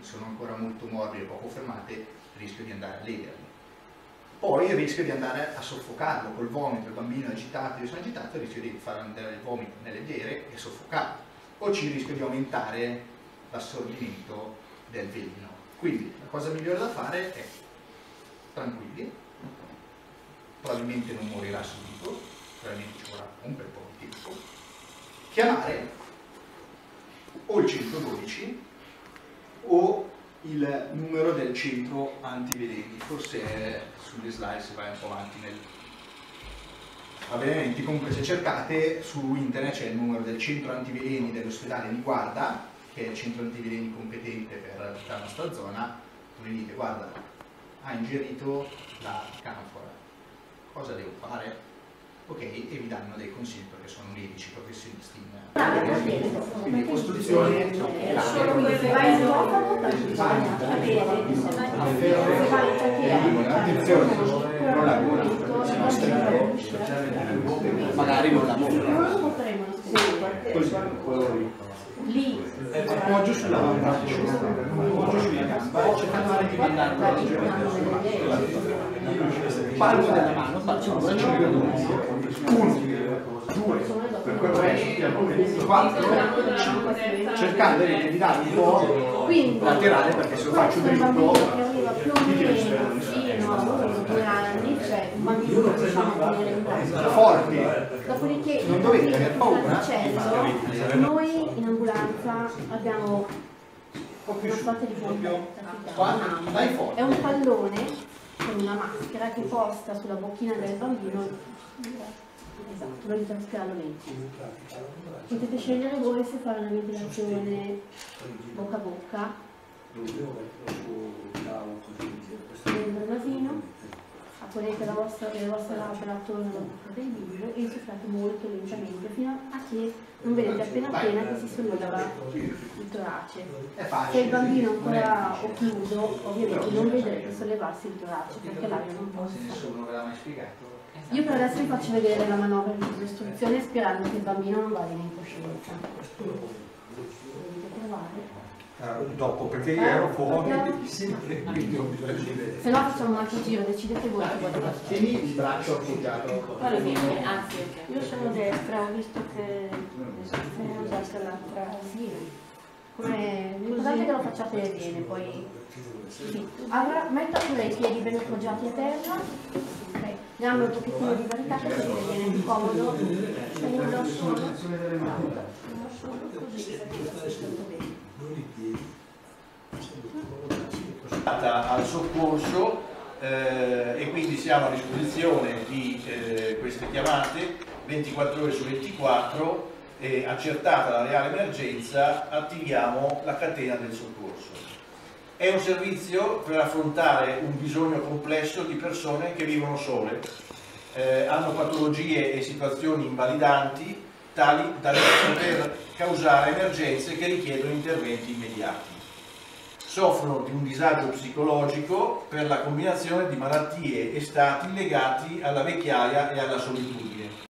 sono ancora molto morbide e poco fermate, rischio di andare a lederli. Poi il rischio di andare a soffocarlo col vomito, il bambino agitato, io sono agitato, il rischio di far andare il vomito nelle diere e soffocarlo. O c'è il rischio di aumentare l'assorbimento del veleno. Quindi la cosa migliore da fare è tranquilli, probabilmente non morirà subito, probabilmente ci vorrà un bel po' di tempo, chiamare o il 112 o il numero del centro antiveleni, forse sulle slide se vai un po' avanti nel avvenimenti. Comunque se cercate su internet c'è il numero del centro antiveleni dell'ospedale di Guarda, che è il centro antiveleni competente per la nostra zona. Tu gli dite: guarda, ha ingerito la canfora, cosa devo fare? Ok, e vi danno dei consigli perché sono medici professionisti quindi costruzione magari non la lì appoggio sull'avambraccio, appoggio sulla gamba, cercando di mandarlo palmo della mano, faccio un braccio di 1, 2, per quel resto 4, 5, cercando di dare un po' laterale, perché se lo faccio dritto forti, dopodiché non dovete aver paura. Noi in ambulanza abbiamo una sorta di pompetta, dai forte. è un pallone con una maschera che posta sulla bocchina del bambino, esatto, lo aiuta a respirare lento. Potete scegliere voi se fare una ventilazione bocca a bocca, dentro il nasino, ponete le vostre labbra attorno alla bocca del bimbo e insufflate molto lentamente fino a che non vedete appena che si solleva il torace. Se il bambino è ancora occluso, ovviamente non vedrete sollevarsi il torace perché l'aria non possa. Nessuno ve l'ha mai spiegato? Io per adesso vi faccio vedere la manovra di istruzione sperando che il bambino non vada in incoscienza. Dovete provare. Dopo, perché io ero fuori, quindi ho bisogno di vedere. Se no facciamo un altro giro, decidete voi che volete fare. Tieni il braccio appoggiato. Io sono destra, ho visto che ho usato l'altra. Sì. L'importante che lo facciate bene, poi. Sì. Metto pure i piedi ben appoggiati a terra. Okay. Diamo un pochettino di varietà così vi viene più comodo. Uno solo. Uno solo così. Al soccorso e quindi siamo a disposizione di queste chiamate 24 ore su 24 e accertata la reale emergenza attiviamo la catena del soccorso. È un servizio per affrontare un bisogno complesso di persone che vivono sole, hanno patologie e situazioni invalidanti tali da poter causare emergenze che richiedono interventi immediati. Soffrono di un disagio psicologico per la combinazione di malattie e stati legati alla vecchiaia e alla solitudine.